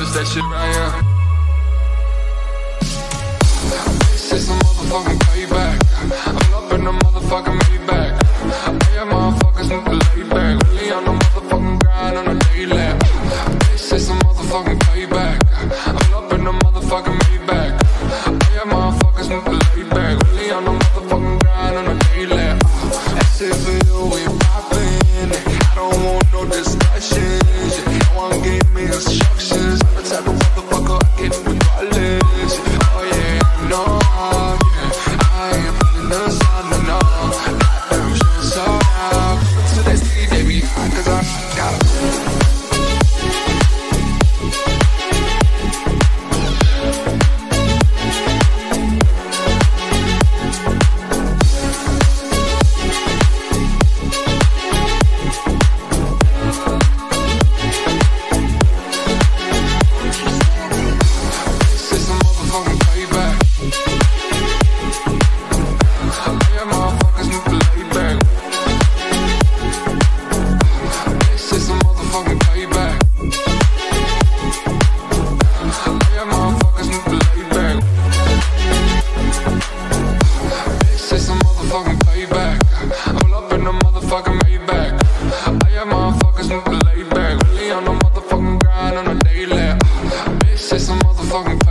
it's that shit right here. This is some motherfucking payback. I'm up in the motherfucking Maybach. Yeah, motherfuckers need to lay back. Really on the motherfucking grind on the daily. This is some motherfucking payback. I'm up in the motherfucking Maybach. Yeah, motherfuckers need to lay back. Really on the motherfucking grind on the daily. That's it for you, we poppin'. I don't want no discussions. No one gave me instructions. I'm the type of motherfucker I get regardless. Oh yeah, no, yeah, I ain't putting the sun, no. Goddamn shit so now. To that city, they be hot, cause I got payback. I'm up in the motherfucking Maybach. I am motherfuckers need to lay back. Really on the motherfucking grind on the daily. Bitch, it's a motherfucking